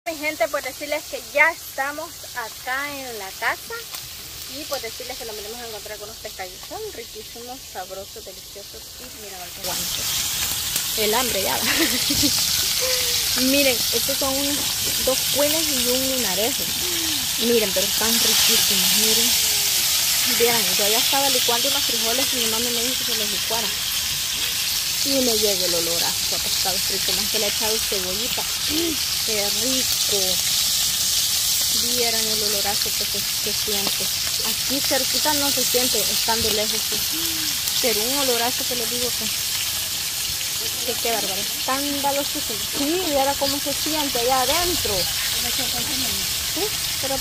mi gente, pues decirles que ya estamos acá en la casa. Y pues decirles que lo venimos a encontrar con unos pescadillos. Son riquísimos, sabrosos, deliciosos. Y miren, aguante. El hambre ya. Miren, estos son unos 2 cuenes y un lunarejo. Miren, pero están riquísimos, miren. Vean, yo ya estaba licuando unos frijoles y mi mamá me dijo que se los licuara. Y me llega el olorazo a pescado frito, más que le he echado cebollita. ¡Qué rico! Vieran el olorazo que se siente. Aquí cerquita no se siente, estando lejos. Pero un olorazo que les digo que qué bárbaro. Escandalosísimo. Sí, y ahora cómo se siente allá adentro. Sí, pero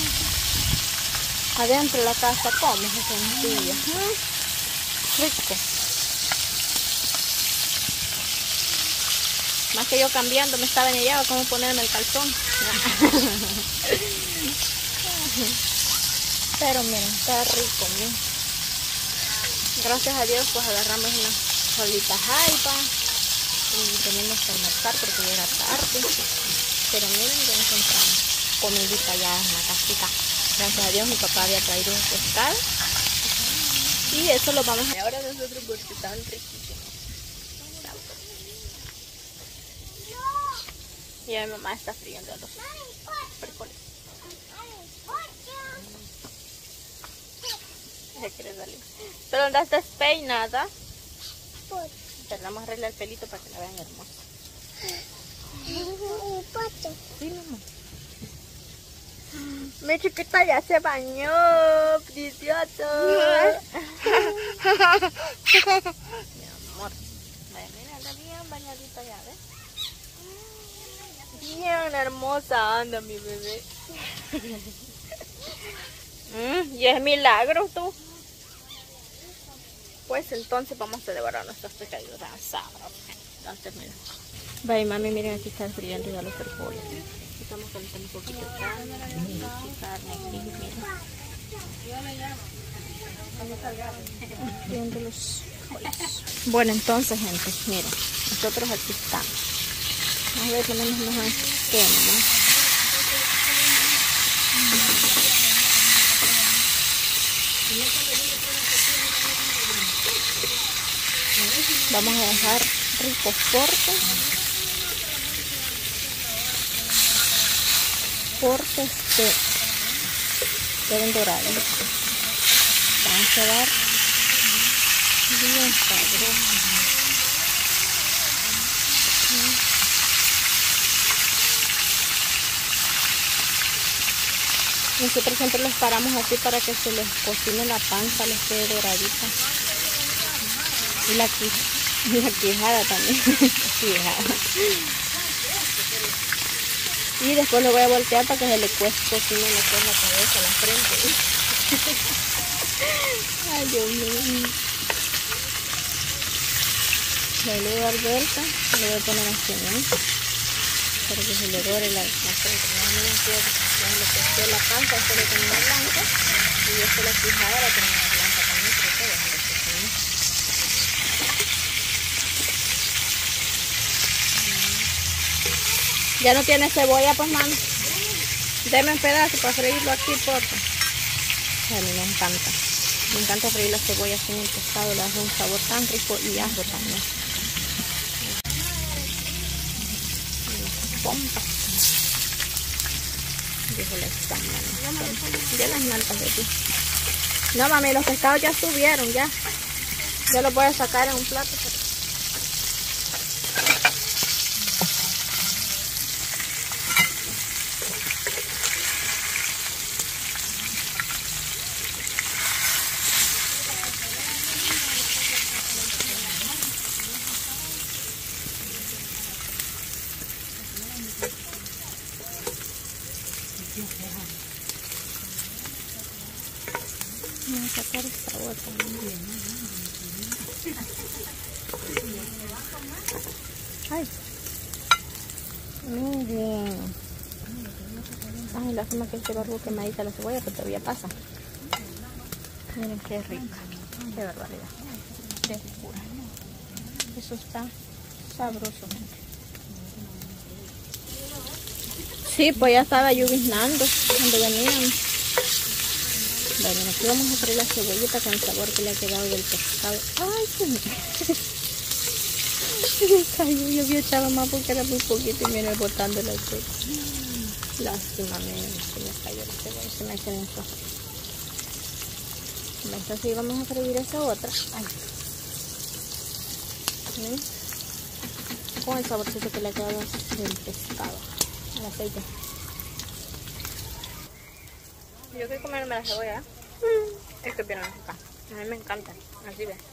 adentro de la casa, ¿cómo se sentía? Rico. Más que yo cambiando me estaba en ella cómo ponerme el calzón. Pero miren, está rico, miren. Gracias a Dios pues agarramos una solita jaiba y tenemos que almorzar porque ya era tarde. Pero miren, ya encontramos comidita ya en la casita. Gracias a Dios mi papá había traído un pescado y eso lo vamos a... Ahora nosotros porque están riquísimos. Y mi mamá está friendo los frijoles. Se quiere salir. Pero ¿dónde estás peinada? Pero vamos a arreglar el pelito para que la vean hermosa. Sí, mamá. Mi chiquita ya se bañó, precioso. Mi amor. Mira, anda bien bañadita ya, ¿ves? Bien hermosa anda mi bebé. Y es milagro tú. Pues entonces vamos a devorar nuestros pescaditos asados. Entonces mira. Vaya mami, miren aquí están friendo ya los frijoles. Estamos calentando un poquito de carne aquí, miren. Friendo los frijoles. Bueno entonces gente, miren, nosotros aquí estamos. A ver, tenemos unos esquemas, ¿no? Vamos a dejar ricos cortes que deben dorar. Vamos a dar bien sabrosos. Nosotros siempre los paramos así para que se les cocine la panza, les quede doradita. Y la quijada también. Quijada. Y después lo voy a voltear para que se le cocine la cabeza, la frente. Ay, Dios mío. Le voy a dar vuelta, le voy a poner así, ¿no? Para que se le dore la frente. No me quiero. Lo que es la panza, esto lo tengo blanca. Y esto la quijada la tengo blanca también, pero todo es lo que tengo. Ya no tiene cebolla, pues mami. Deme un pedazo para freírlo aquí, por favor. A mí me encanta. Me encanta freír las cebollas en el pescado, le da un sabor tan rico y ajo también. Las pompas. Dijo la extraña. Ya las mantas de aquí. No mami, los pescados ya subieron, ya. Ya los voy a sacar en un plato. Voy a sacar esta otra. Ay, muy bien. Ay, la forma que este barbo quemadita la cebolla, pero todavía pasa. Miren qué rica, qué barbaridad, qué pura. Eso está sabroso, gente. Sí, pues ya estaba lloviznando cuando venían. Bueno, aquí vamos a freír la cebollita con el sabor que le ha quedado del pescado. Ay, se me cayó. Yo había echado más porque era muy poquito y viene botando la cebolla. Lástima, se me cayó la cebolla, se me calentó. Entonces vamos a freír esa otra. Ay. ¿Ven? Con el saborcito que le ha quedado del pescado, el aceite. Yo quiero comerme la cebolla, es que viene acá. A mí me encanta, así ve.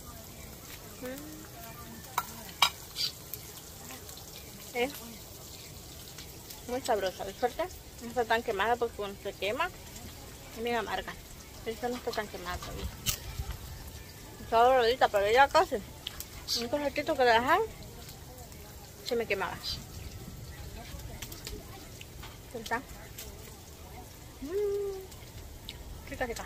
Es muy sabrosa, de suerte no está tan quemada porque cuando se quema es bien amarga. Esta no está tan quemada todavía. Está doradita, pero ya casi. Un ratito que dejar se me quemaba. ¿Está? Rica, rica.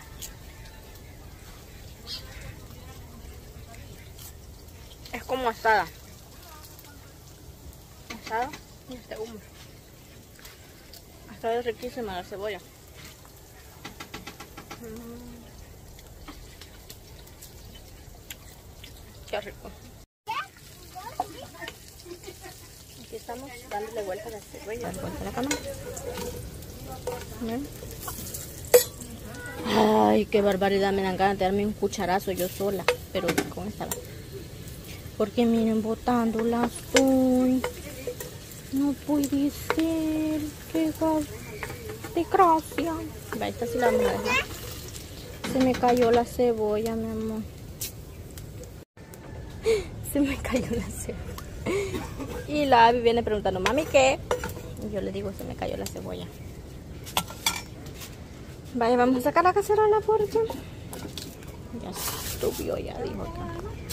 Es como asada. Asada y este humo. Asada es riquísima la cebolla. Qué rico. Aquí estamos dándole vuelta a la cebolla. Dándole vuelta a la cámara. Ay, qué barbaridad, me dan ganas de darme un cucharazo yo sola, pero con esta va. Porque miren, botándola estoy. No puede ser. Qué desgracia. Va, esta sí la vamos a dejar. Se me cayó la cebolla, mi amor. Se me cayó la cebolla. Y la Abby viene preguntando, mami, ¿qué? Y yo le digo, se me cayó la cebolla. Vaya, vamos a sacar la cacerola porque ya estuvo, ya dijo acá.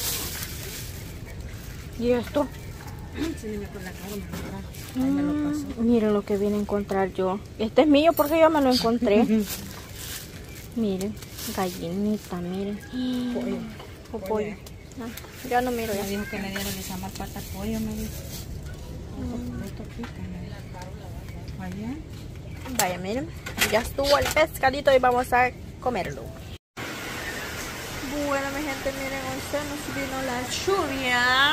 ¿Y esto? Miren lo que vine a encontrar yo. Este es mío porque yo me lo encontré. Miren, gallinita, miren. Pollo. O pollo. Ah, ya no miro. Ya dijo que le dieron esa más pata al pollo, me dijo. Allá. Vaya, miren, ya estuvo el pescadito y vamos a comerlo. Bueno, mi gente, miren, hoy se nos vino la lluvia.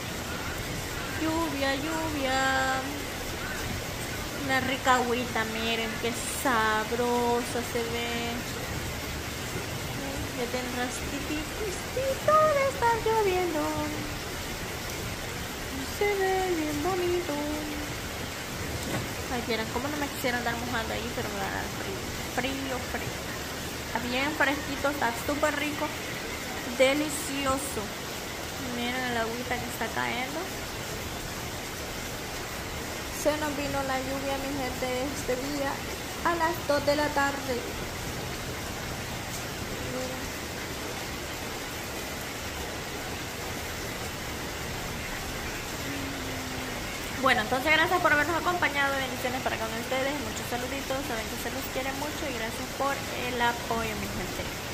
Lluvia. Una rica agüita, miren, qué sabrosa se ve. Ya tiene rastito de estar lloviendo. Se ve bien bonito. Ay, vieran cómo no me quisieran dar mojando ahí, pero me va a dar frío. Está bien fresquito, está súper rico, delicioso. Miren el agüita que está cayendo. Se nos vino la lluvia, mi gente, este día a las 2 de la tarde. Bueno, entonces gracias por habernos acompañado, bendiciones para con ustedes, muchos saluditos, saben que se los quiere mucho y gracias por el apoyo, mi gente.